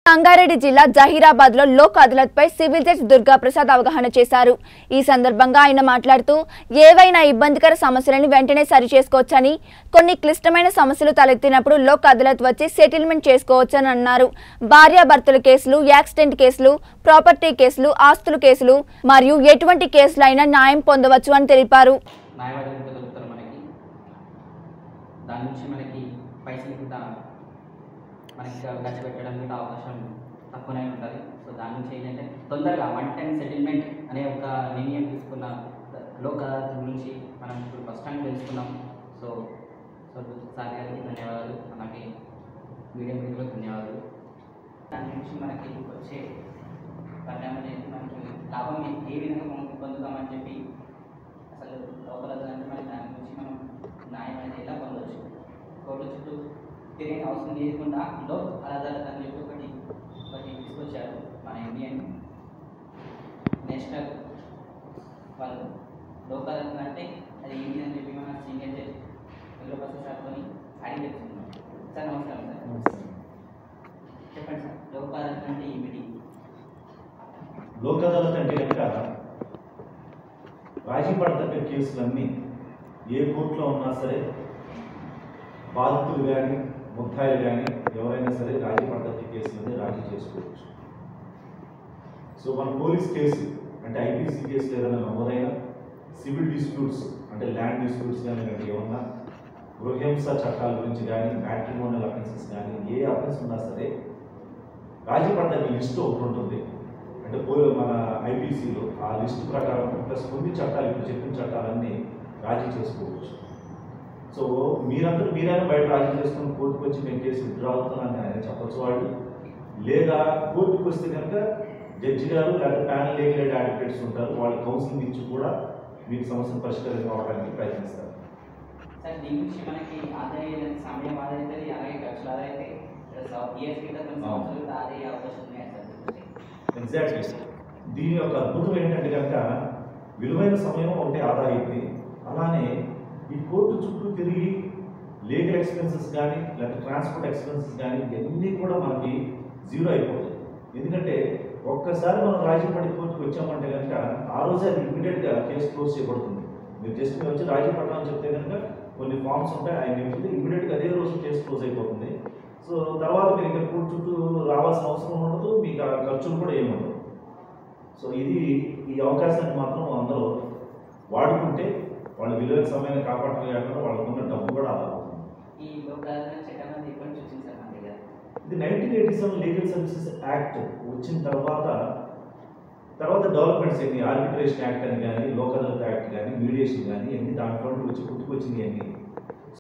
సంగారెడ్డి జిల్లా జహీరాబాద్ లో లోక్ అదాలత్ పై సివిల్ జడ్జి దుర్గా ప్రసాద్ అవగాహన చేశారు। ఈ సందర్భంగా ఆయన మాట్లాడుతూ ఏవైనా ఇబ్బందికర సమస్యలను వెంటనే సరి చేసుకోవచ్చని, కొన్ని క్లిష్టమైన సమస్యలు తలెత్తినప్పుడు లోక్ అదాలత్ వచ్చి సెటిల్మెంట్ చేసుకోవచ్చని అన్నారు। భార్యాభర్తల కేసులు, యాక్సిడెంట్ కేసులు, ప్రాపర్టీ కేసులు, ఆస్తుల కేసులు మరియు ఎటువంటి కేసులైనా న్యాయం పొందవచ్చు అని తెలిపారు। మనకి ఖర్చు పెట్టడానికి అవకాశం తక్కువనే ఉంటుంది। సో దాని నుంచి ఏంటంటే తొందరగా వన్ టైం సెటిల్మెంట్ అనే ఒక నిర్ణయం తీసుకున్న లోక్ అదాలత్ గురించి మనం ఇప్పుడు ఫస్ట్ టైం తెలుసుకున్నాం। సో సో సార్ గారికి ధన్యవాదాలు, మనకి మీడియా మిత్రులకు ధన్యవాదాలు। దాని నుంచి మనకి వచ్చే పరిణామం ఏంటి, మనకి లాభం ఏ విధంగా పొందుతామని చెప్పి అసలు లోక్ అదాలత్ అంటే మనకి దాని గురించి మనం న్యాయం అనేది ఎలా పొందవచ్చు, కోర్టు చుట్టూ తిరిగిన అవసరం లేకుండా లోక్ అదాలత్ అని చెప్పి ఒకటి తీసుకొచ్చారు మన ఇండియన్ నేషనల్ వాళ్ళు। లోక్ అదాలత్ అంటే అది ఏంటి అని చెప్పి మన సీనియర్ జడ్జి దుర్గా ప్రసాద్ సార్తో అడిగి చెప్తున్నాం। సార్ నమస్కారం సార్, చెప్పండి సార్ లోక్ అదాలత్ అంటే ఏమిటి? లోక్ అదాలత్ అంటే కనుక రాజీ పడతగ్గ కేసులన్నీ ఏ కోర్టులో ఉన్నా సరే బాధితులు కానీ ముద్దాయిలు కానీ ఎవరైనా సరే రాజీ పడతగ్గ కేసులని రాజీ చేసుకోవచ్చు। సో మన పోలీస్ కేసు అంటే ఐపీసీ కేసులు ఏదైనా నమోదైనా, సివిల్ డిస్ప్యూట్స్ అంటే ల్యాండ్ డిస్ప్యూట్స్ కానీ ఏమన్నా, గృహహింస చట్టాల గురించి కానీ, మ్యాట్రిమోనియల్ అఫెన్సెస్ కానీ ఏ అఫెన్స్ ఉన్నా సరే రాజీ పడతగ్గ లిస్టు ఒకటి ఉంటుంది। అంటే మన ఐపీసీలో ఆ లిస్టు ప్రకారం ప్లస్ కొన్ని చట్టాలు ఇప్పుడు చెప్పిన చట్టాలన్నీ రాజీ చేసుకోవచ్చు। సో మీరైనా బయట రాజీ చేసుకుని కోర్టుకు వచ్చి మేము కేసు విత్డ్రా అవుతున్నానని ఆయన చెప్పచ్చు వాళ్ళు, లేదా కోర్టుకు వస్తే కనుక జడ్జి గారు లేదా ప్యానల్ లీగల్ అడ్వకేట్స్ ఉంటారు, వాళ్ళు కౌన్సిలింగ్ ఇచ్చి కూడా మీకు సమస్యను పరిష్కరించడానికి ప్రయత్నిస్తారు। సార్ దీని నుంచి మనకి ఆదాయ సమయం ఆదాయ అవుతుంది, అలాగే ఖర్చులు ఆదాయ అవుతాయి, ఆదాయ అవకాశం ఉన్నాయి సార్? ఎగ్జాక్ట్లీ దీని యొక్క అద్భుతం ఏంటంటే కనుక విలువైన సమయం ఒకటి ఆదా అయింది, అలానే ఈ కోర్టు చుట్టూ తిరిగి లీగల్ ఎక్స్పెన్సెస్ కానీ లేకపోతే ట్రాన్స్పోర్ట్ ఎక్స్పెన్సెస్ కానీ ఇవన్నీ కూడా మనకి జీరో అయిపోతాయి। ఎందుకంటే ఒక్కసారి మనం రాజీ పడి కోర్టుకు వచ్చామంటే కనుక ఆ రోజే అది ఇమీడియట్గా కేసు క్లోజ్ చేయబడుతుంది। మీరు జస్ట్ మీరు వచ్చి రాజీ పడమని చెప్తే కనుక కొన్ని ఫామ్స్ ఉంటాయి, ఆయన నింపితే ఇమీడియట్గా అదే రోజు కేసు క్లోజ్ అయిపోతుంది। సో తర్వాత మీరు ఇక్కడ కోర్టు చుట్టూ రావాల్సిన అవసరం ఉండదు, మీకు ఆ ఖర్చులు కూడా ఏముండదు। సో ఈ అవకాశాన్ని మాత్రం అందరూ వాడుకుంటే వాళ్ళ విలువైన సమయాన్ని కాపాడటం కాకుండా వాళ్ళకున్న డబ్బు కూడా ఆదా అవుతుంది। ఇది 1987 లీగల్ సర్వీసెస్ యాక్ట్ వచ్చిన తర్వాత డెవలప్మెంట్స్ అయింది, ఆర్బిట్రేషన్ యాక్ట్ అని కానీ, లోక్ అదాలత్ యాక్ట్ కానీ, మీడియేషన్ కానీ అన్ని దాంట్లో వచ్చి పుట్టుకొచ్చినాయి అన్ని।